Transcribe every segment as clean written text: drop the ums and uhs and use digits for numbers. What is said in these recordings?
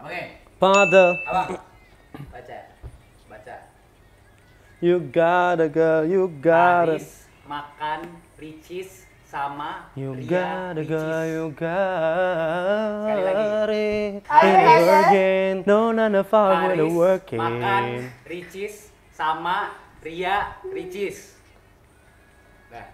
Oke. Father. Apa? Baca. Baca. You got a girl, you got a. Aris makan ricis sama You Ria got a girl, ricis. you Sekali lagi. got it. And working, no none of our way to Aris working. makan ricis sama Ria ricis. Nah.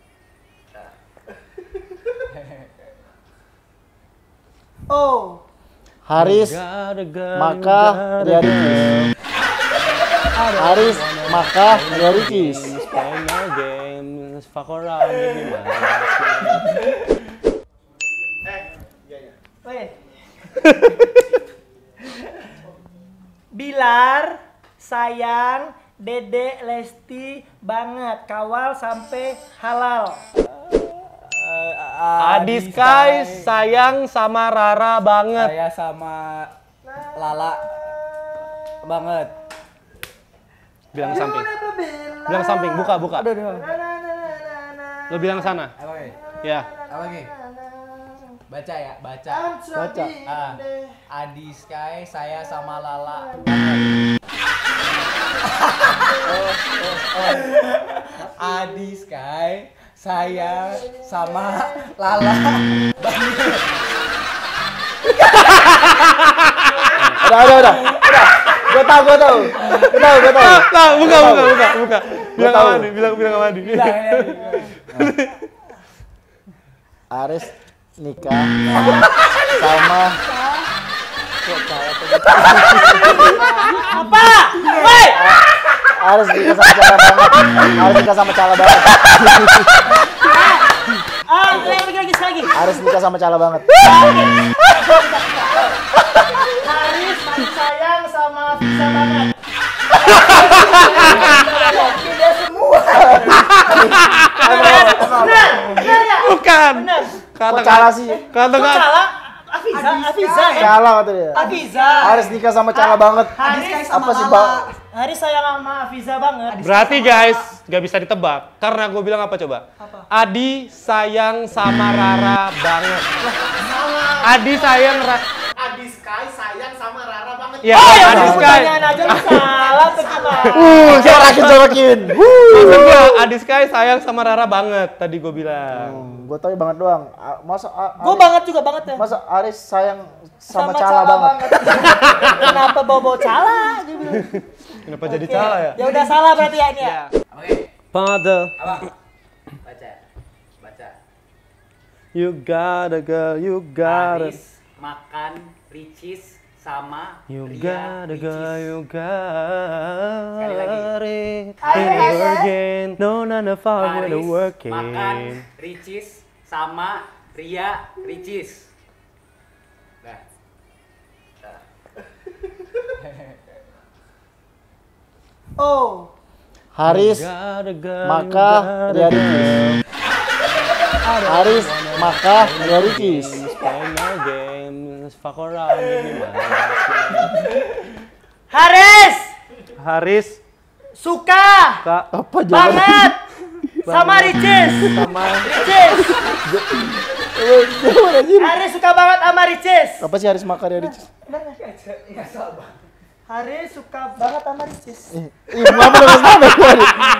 Oh. Haris Got a girl, maka Ria Ricis. Haris maka Ria Ricis. Play no games, fuck around, give me my Weh. Bilar, sayang, Dede, Lesti banget, kawal sampai halal. Adi Sky sayang sama Rara banget. Saya sama Lala banget. Bilang samping. Bilang samping, buka. Lo bilang sana. Apa lagi? Ya. Apa lagi? Baca ya, baca. Baca. Adi Sky, saya sama Lala. Adi Sky, saya sama Lala. Udah. Gue tahu. Nah, buka. Bilang sama Adi, bilang sama Adi. Aris nikah sama Apa? Woi! Aris nikah sama Cala banget. Aris nikah sama Cala banget. Lagi. Aris nikah sama Cala banget. Haris masih sayang sama Visa banget. Tidak semua. Benar ya? Bukan. Benar. Kok Cala sih? Kata Cala, Afiza ya? Cala kata dia. Afiza. Haris nikah sama Cala banget. Haris Apa sih Bang? Haris sayang sama Afiza banget. Berarti guys, gak bisa ditebak. Karena gue bilang apa coba? Adi sayang sama Rara banget. Adi sayang Adi Sky sayang sama Rara banget. Ya, yang Adi Sky. pertanyaan aja lu salah tuh gimana? Sorakin. Maksud gue, Adi Sky sayang sama Rara banget. Tadi gue bilang. Gue tau banget doang. Masa Gue banget juga banget ya. Masa Aris sayang sama Cala banget. Kenapa bawa Cala? Dia bilang. Kenapa jadi Cala ya? Ya udah salah berarti ya ini ya. Oke. Father. Apa? Baca. Baca. You got a girl, you got a. Aris makan ricis sama You Ria got a girl, ricis. you Sekali lagi. got it. And working, no none of our way to Aris working. makan ricis sama Ria ricis. Nah. Oh. Haris Got a girl, maka Ria Ricis. Haris maka Ria Ricis. Play no games, fuck around, give me my Haris Suka Kak Apa jawaban? banget sama Ricis. sama Ricis. Haris suka banget sama Ricis. Apa sih Haris maka Ria Ricis? Haris suka banget sama Ricis. Ih, ngapa dengan nama gue?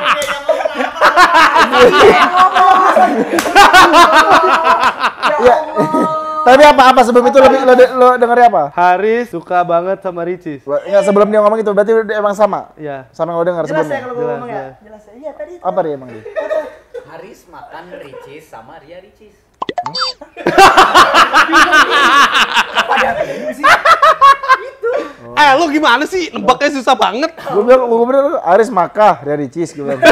Ya. Tapi apa sebelum itu lo dengernya apa? Haris suka banget sama Ricis. Enggak, sebelum dia ngomong itu berarti udah emang sama. Ya. Sama yang lo denger Jelas ya sebelumnya. kalau gue Jelas, ngomong ya? jelas. Jelas ya? Iya tadi itu. Apa dia emang dia? Haris makan ricis sama Ria ricis. Lu gimana sih? Nebaknya susah banget. Gue bilang Haris maka Ria Ricis gue bilang.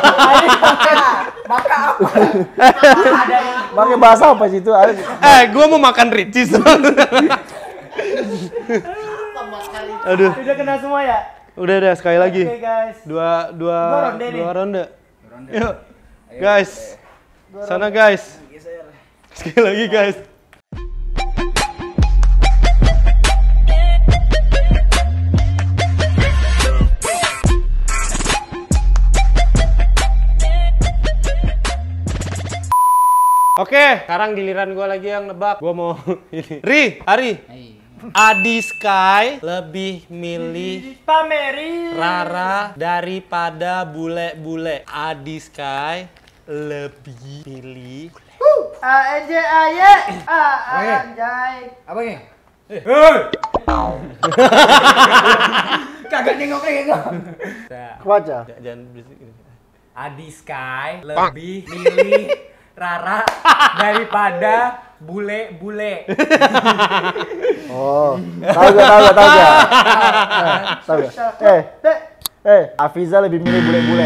Pakai bahasa apa sih itu Haris? Gue mau makan Ricis. Aduh. Udah kena semua ya? Udah sekali lagi. Oke guys. Dua ronde nih. ronde. Yuk. Guys. Sana guys. Sekali lagi guys. Oke, sekarang giliran gue lagi yang nebak. Gue mau ini. Ari, Adi Sky lebih milih Pameri. Rara daripada bule-bule. Adi Sky lebih milih ANJAY. Anjay. Apa ini? Kagak nengok. Wajah. jangan berisik. Adi Sky lebih milih Rara daripada bule-bule. Oh, tahu gak? Tahu gak? Afiza lebih milih bule-bule.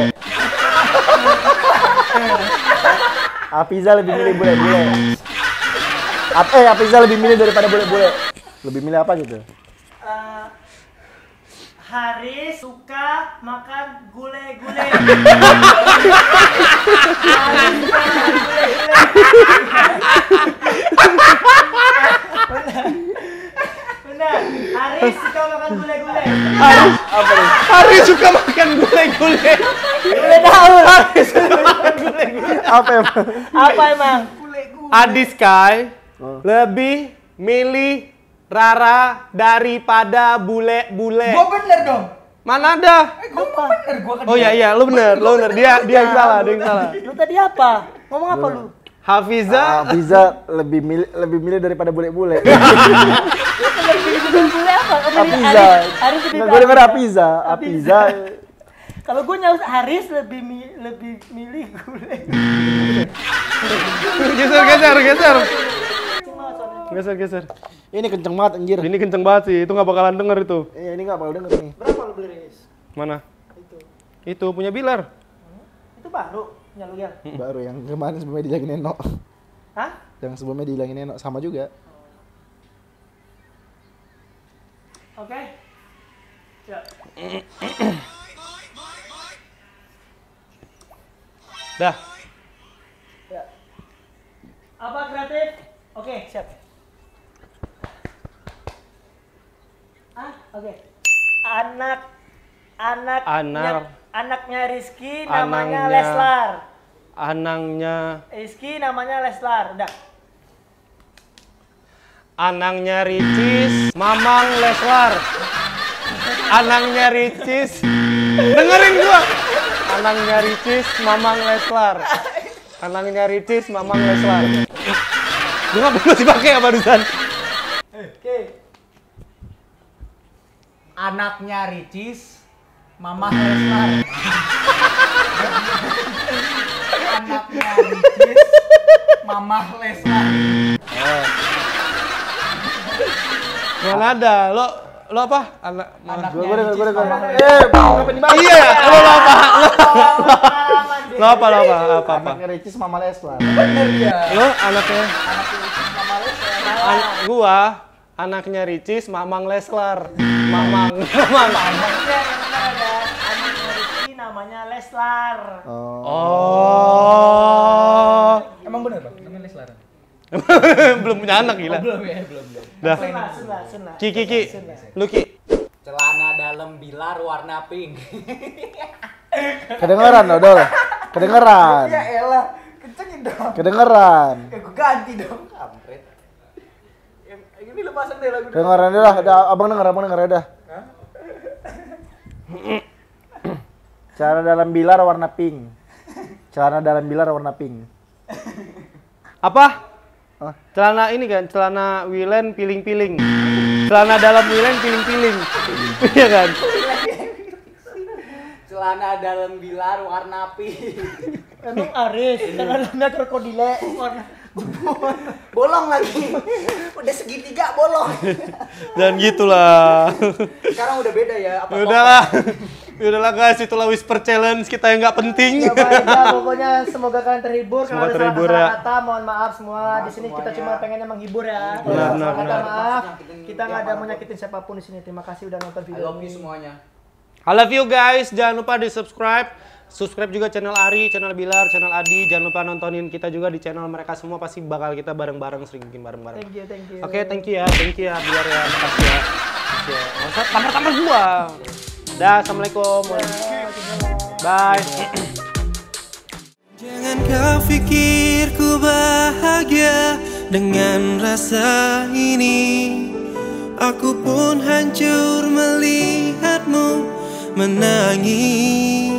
Afiza lebih milih bule-bule. Afiza lebih milih daripada bule-bule. Lebih milih apa gitu? Haris suka makan gule-gule. Benar. Haris suka makan gule-gule. Haris suka makan gule-gule. Gule daun. Haris suka makan gule-gule. Apa emang? Adi Sky lebih milih Rara daripada bule-bule. Gua bener dong. Mana ada? Gua bener, gua kan. Oh iya, lu bener. Dia yang salah, Lu tadi apa? Ngomong apa lu? Hafiza Afiza lebih milih daripada bule-bule. Gule apa? Afiza. Haris lebih Gue denger Afiza. Kalau gue nyaut Haris lebih milih gule. Geser. Ini kenceng banget anjir. Ini kenceng banget sih, itu nggak bakalan denger itu. Iya, ini enggak bakal denger nih. Berapa lu beli Riz? Mana? Itu punya Bilar. Itu baru punya lu ya? Baru yang kemarin sebelumnya dihilangin Neno. Hah? Yang sebelumnya dihilangin Neno sama juga. Oke. Ya. Dah. Ya. Apa kreatif? Oke, siap. Oke. Anaknya Rizky namanya Leslar. Anaknya Rizky namanya Leslar. Udah. Anaknya Ricis, Mamang Leslar. Anaknya Ricis. Dengerin gua. Anaknya Ricis, Mamang Leslar. Anaknya Ricis, Mamang Leslar. Gua nggak masih pakai ya barusan. Oke. Anaknya Ricis, Mamah Leslar. Anaknya Ricis, Mamah Leslar. Mana ada? Lo apa? Anaknya Gue Ricis, denger. Mamah Leslar. Kenapa dibahas? Iya, lo apa? Lo apa? Anaknya Ricis Mama Leslar. Bener ya. Lo anaknya? Anaknya Ricis, Mamah Leslar. Gua anaknya Ricis, Mamang Leslar. Mamang. Anaknya Rizky namanya Leslar. Oh. Emang bener Bang, namanya Leslar. Belum punya anak gila. Belum. Dah. Sunlah. Ki. Lu Ki. Celana dalam Bilar warna pink. Kedengeran Dodol. Kedengeran. Ya elah, kencengin dong. Kedengeran. Gue ganti dong. Kampret. Ini lu pasang deh lagu. Kedengeran udah. Abang denger ya udah. Celana dalam Bilar warna pink. Celana dalam Bilar warna pink. Apa? Oh. Celana ini kan, celana Wilen piling-piling. Celana dalam Wilen piling-piling. Iya kan? Celana dalam Bilar warna pink. Emang Aris, celananya krokodile warna Bolong lagi. Udah segitiga bolong. Dan gitulah. Sekarang udah beda ya. Apa Udahlah guys, itulah Whisper Challenge kita yang nggak penting. Ya baik ya, pokoknya semoga kalian terhibur. Kalau Semoga ada terhibur, salah ya. kata, mohon maaf semua. Di sini kita cuma pengennya menghibur ya. Kalau Benar, ada salah kata, benar. maaf. Kita nggak ada mau nyakitin siapapun di sini. Terima kasih udah nonton I video love you ini. semuanya. I love you guys. Jangan lupa di subscribe. Subscribe juga channel Ari, channel Bilar, channel Adi. Jangan lupa nontonin kita juga di channel mereka semua. Pasti bakal kita bareng-bareng, sering bikin bareng-bareng. Thank you. Oke, thank you ya Bilar ya. Makasih ya. Nggak usah tampar-tampar gua. Dah, assalamualaikum. Bye. Jangan kau pikir ku bahagia dengan rasa ini. Aku pun hancur melihatmu menangis.